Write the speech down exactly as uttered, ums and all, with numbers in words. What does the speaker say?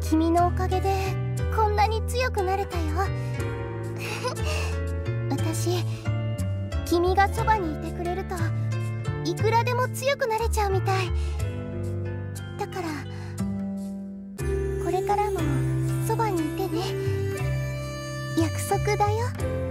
君のおかげでこんなに強くなれたよ。私、君がそばにいてくれるといくらでも強くなれちゃうみたい。だからこれからもそばにいてね。約束だよ。